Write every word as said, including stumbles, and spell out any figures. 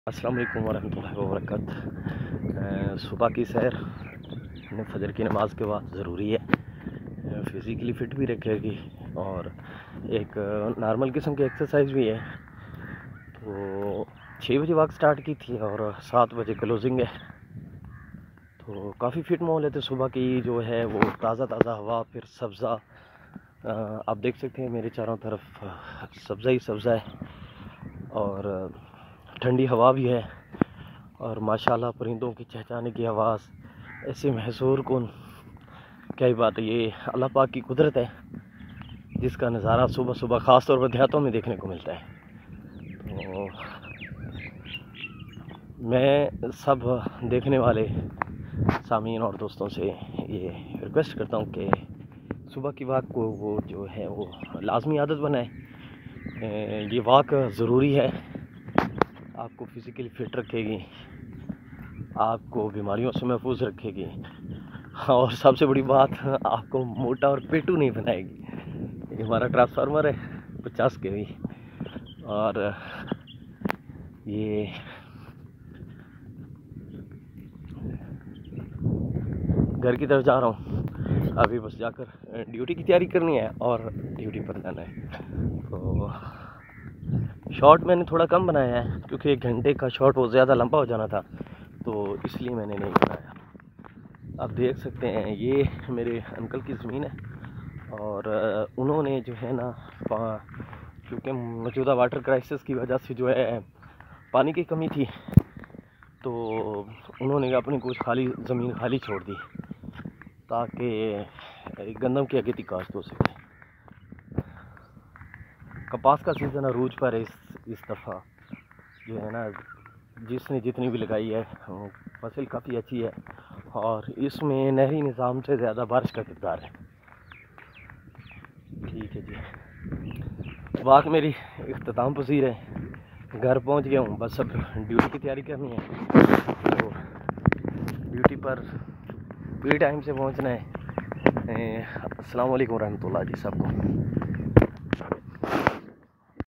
अस्सलाम वालेकुम वरहमतुल्लाहि वबरकातुहू। सुबह की सैर फजर की नमाज के बाद ज़रूरी है, फ़िज़िकली फ़िट भी रखेगी और एक नॉर्मल किस्म की एक्सरसाइज भी है। तो छः बजे वॉक स्टार्ट की थी और सात बजे क्लोजिंग है, तो काफ़ी फ़िट माहौल है। तो सुबह की जो है वो ताज़ा ताज़ा हवा, फिर सब्ज़ा, आप देख सकते हैं मेरे चारों तरफ सब्ज़ा ही सब्ज़ा है और ठंडी हवा भी है और माशाल्लाह परिंदों की चहचहाने की आवाज़, ऐसे महसूर कौन, क्या ही बात है। ये अल्लाह पाक की कुदरत है जिसका नज़ारा सुबह सुबह ख़ास तौर पर देहातों में देखने को मिलता है। तो मैं सब देखने वाले सामीन और दोस्तों से ये रिक्वेस्ट करता हूँ कि सुबह की वॉक को वो जो है वो लाजमी आदत बनाए। ये वॉक ज़रूरी है, आपको फिज़िकली फ़िट रखेगी, आपको बीमारियों से महफूज रखेगी और सबसे बड़ी बात, आपको मोटा और पेटू नहीं बनाएगी। ये हमारा ट्रांसफार्मर है पचास के वी और ये घर की तरफ जा रहा हूँ। अभी बस जाकर ड्यूटी की तैयारी करनी है और ड्यूटी पर जाना है। तो शॉट मैंने थोड़ा कम बनाया है क्योंकि एक घंटे का शॉट बहुत ज़्यादा लंबा हो जाना था, तो इसलिए मैंने नहीं बनाया। आप देख सकते हैं ये मेरे अंकल की ज़मीन है और उन्होंने जो है ना, क्योंकि मौजूदा वाटर क्राइसिस की वजह से जो है पानी की कमी थी, तो उन्होंने अपनी कुछ खाली ज़मीन खाली छोड़ दी ताकि गंदम की अगेती काश्त हो सके। कपास का सीज़न अरूज पर इस इस दफ़ा जो है ना, जिसने जितनी भी लगाई है फसल काफ़ी अच्छी है और इसमें नहरी निज़ाम से ज़्यादा बारिश का किरदार है। ठीक है जी, वाक़ मेरी इख्तिताम पसीर है। घर पहुंच गया हूँ, बस अब ड्यूटी की तैयारी करनी है। तो ड्यूटी पर भी टाइम से पहुंचना है। अस्सलाम वालेकुम रहमतुल्लाह जी सबको।